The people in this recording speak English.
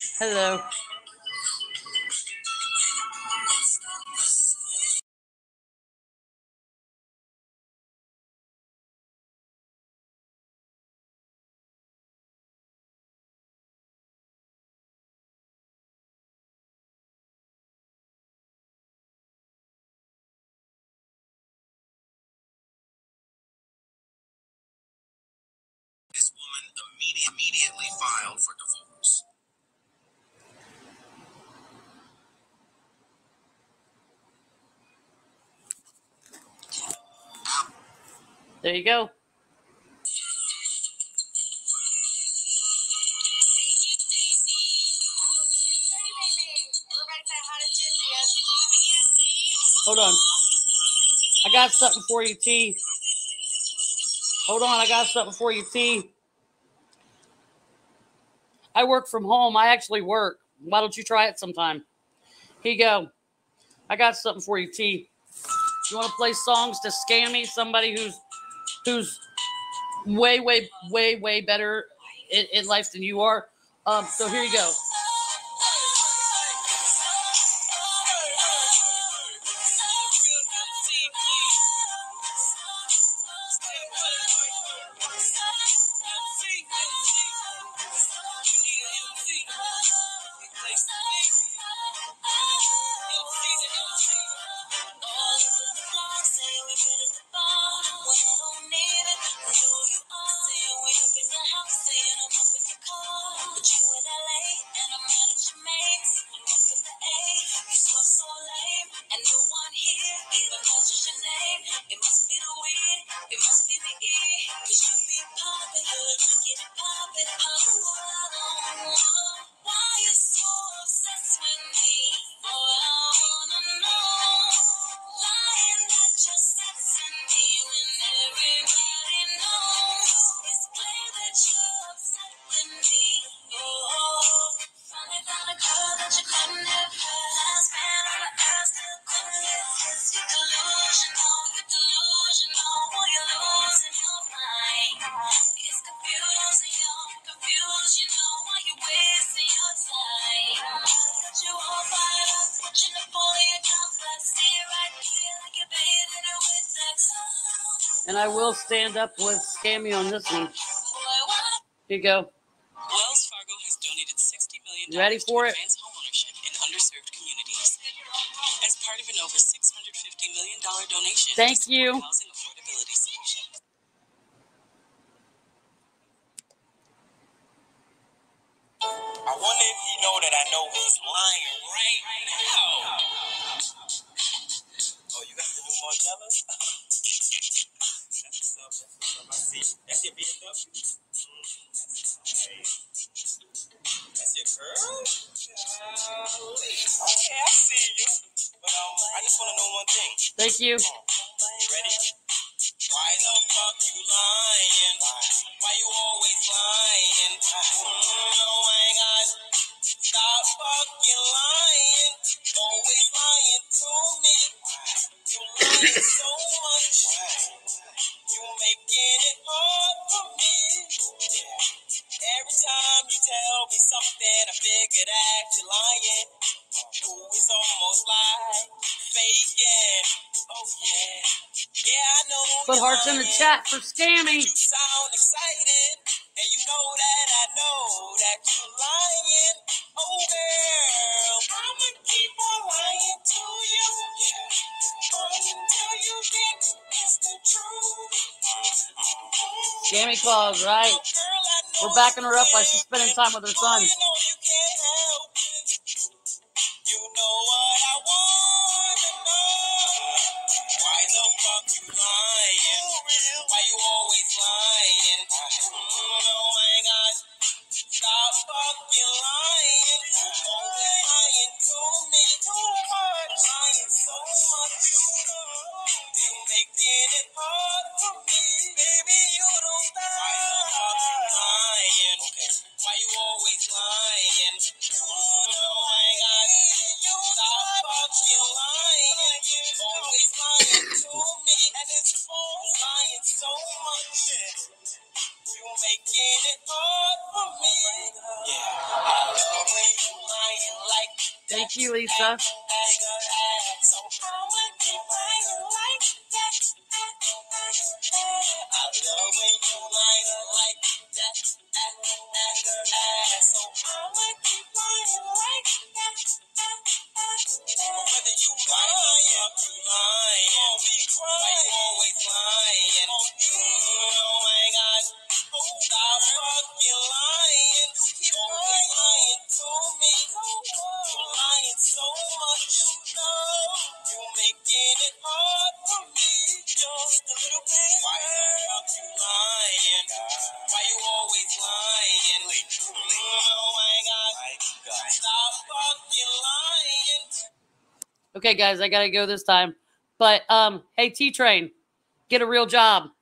Hello. This woman immediately filed for divorce. There you go. Hold on. I got something for you, T. Hold on, I got something for you, T. I work from home. I actually work. Why don't you try it sometime? Here you go. I got something for you, T. You want to play songs to scam me? Somebody who's way better in life than you are. So here you go. And I will stand up with Scammy on this one. Here you go. Wells Fargo has donated $60 million You ready for to it? advance homeownership in underserved communities. As part of an over $650 million donation Thank to you. support housing affordability solutions. I wonder if he know that I know he's lying right now. Oh, you got the new Margiela? That's what's up. I see. That's your BMW? Hey. That's your girl? Golly. Okay, I see you. But I just want to know one thing. Thank you. You ready? Why the fuck you lying? Why you always lying? No, I ain't got. Stop fucking lying. Always lying to me. You lying so much. You making it hard for me. Every time you tell me something, I figure that you're lying. Who is almost like faking? Oh yeah. Yeah, I know. Put hearts in the chat for Scammy. You sound excited, and you know that I know that you're lying. Oh girl, I'ma keep on lying to you. Until you think it's the truth. Scammy calls, right? We're backing her up while she's spending time with her son. You know what I wanna know. Why the fuck you lying? Why you always lying? No, I ain't got. Stop fucking lying. Always lying to me. Lying so much. You making it hard for me. Baby, you don't stop. Why the fuck you lying? Why you always lying? No, I ain't got. Stop fucking lying. Always lying to me. And it's lying so much. You making it hard for me. Yeah, I love when Thank you, Lisa. So I'ma keep lying like that. I love when you lie like that. So I'ma keep lying like that. Whether you lying, you lying, why you always lying? Oh my God, stop fucking lying. You always lying to me. You lying so much, you know. You making it hard for me, just a little bit. Why you lying? Why you always lying? Oh my God, stop fucking lying. Okay, guys, I gotta go this time. But hey, T-Train, get a real job.